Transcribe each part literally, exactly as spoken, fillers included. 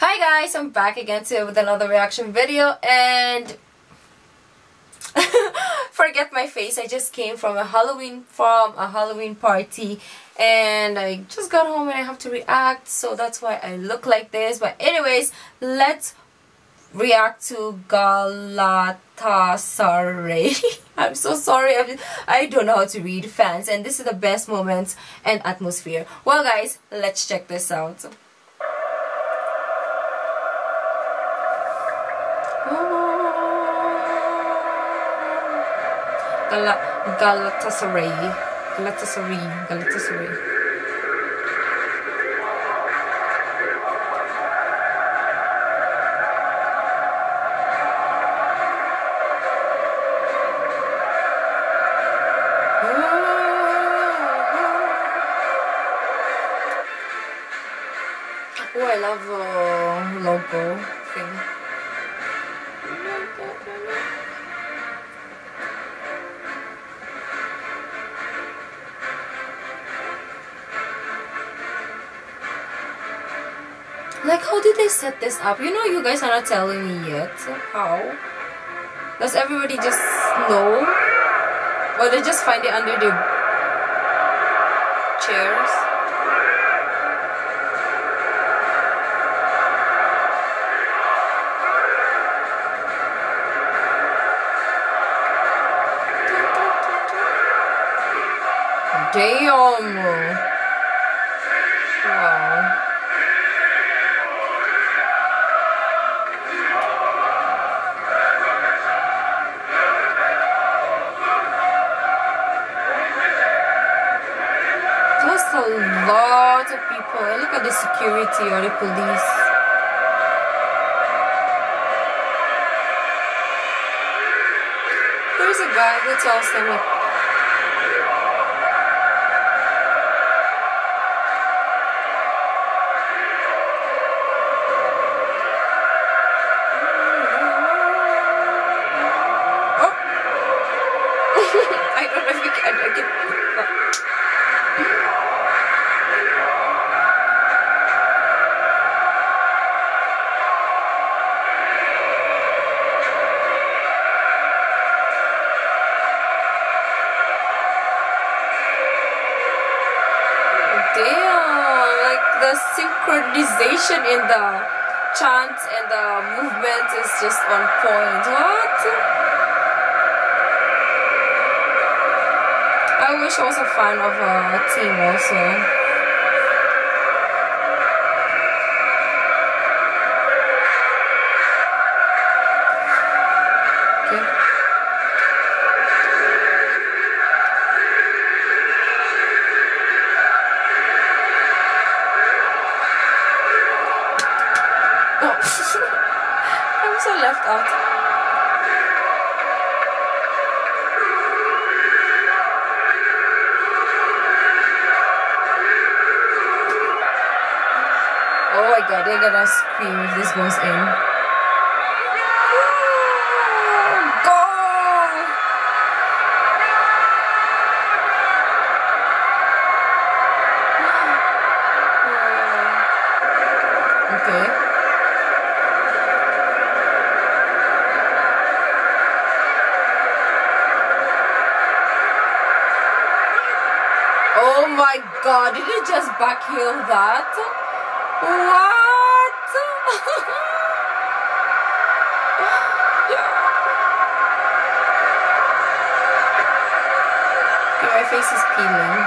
Hi guys, I'm back again today with another reaction video, and forget my face. I just came from a Halloween from a Halloween party and I just got home and I have to react, so that's why I look like this. But anyways, let's react to Galatasaray. I'm so sorry, I, I don't know how to read fans, and this is the best moments and atmosphere. Well guys, let's check this out. Gal Galatasaray, Galatasaray, Galatasaray. Oh, I love the uh, logo thing. Like, how did they set this up? You know, you guys are not telling me yet. How? Does everybody just know? Or they just find it under the chairs? Damn! Wow. That's a lot of people. Look at the security or the police. There's a guy who tells them like, I don't know if you can. I can. Damn! Like the synchronization in the chant and the movement is just on point. What? I wish I was a fan of a team also. Okay. Oh. I'm so left out. Oh my god, they're gonna scream if this goes in. Goal! Okay. Oh my god, did it just backheel that? What? Okay, my face is peeling.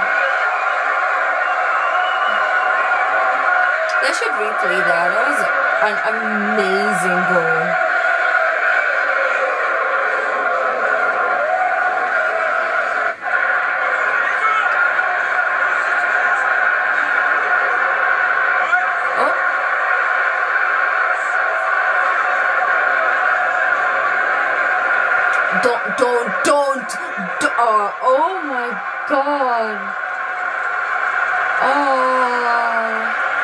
They should replay that. That was an amazing goal. Don't, don't, don't, do, uh, oh my god. Oh.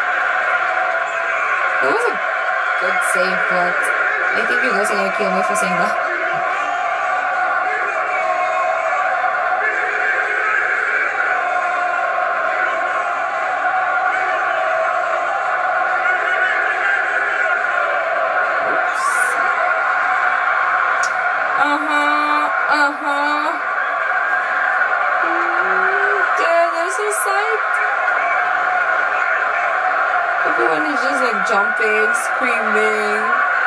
It was a good save, but I think you guys are gonna kill me for saying that. the side. Everyone is just like jumping, screaming.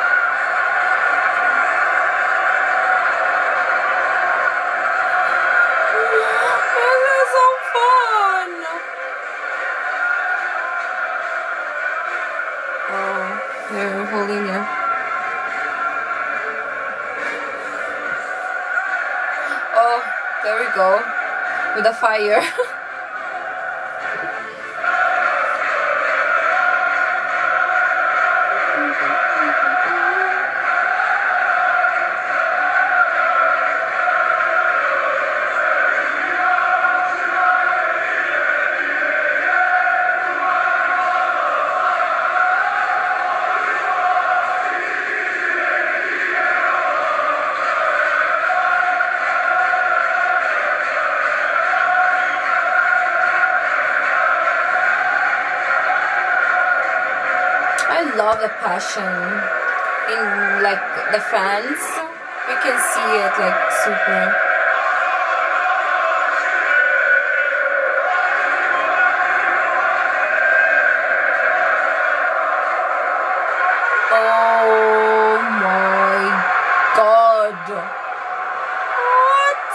This is so fun. Oh, they're holding it. Oh, there we go. With the fire. I love the passion in like the fans. You can see it like super. Oh my god. What?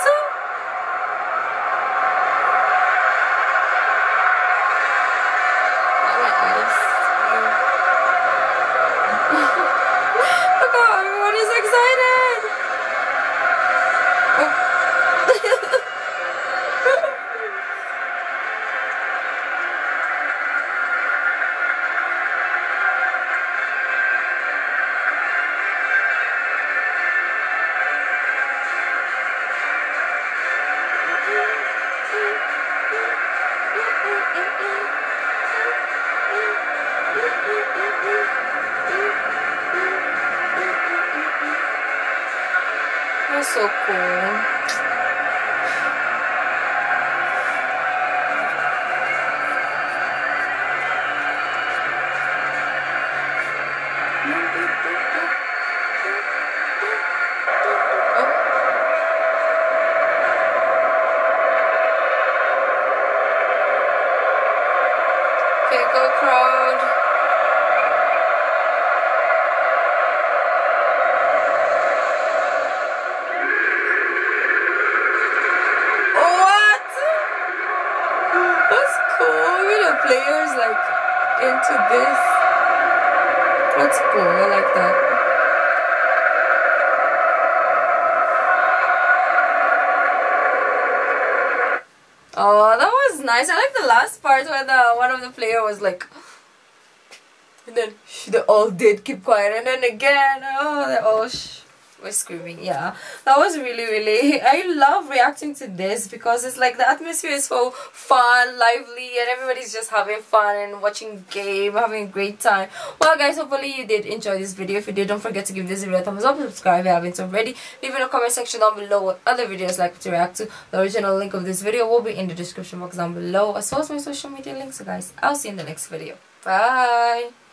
Oh, my eyes. Look how everyone is excited. Oh. That's so cool. Okay, go crowd. That's cool. Maybe the players like into this. That's cool. I like that. Oh, that was nice. I like the last part where the one of the player was like, and then they all did keep quiet, and then again, oh, they all sh were screaming. Yeah, that was really, really. I love reacting to this because it's like the atmosphere is so fun, lively, and everybody's just having fun and watching game, having a great time. Well, guys, hopefully you did enjoy this video. If you did, don't forget to give this video a thumbs up, subscribe if you haven't already. Leave in the comment section down below what other videos like to react to. The original link of this video will be in the description box down below, as well as my social media links. So, guys, I'll see you in the next video. Bye.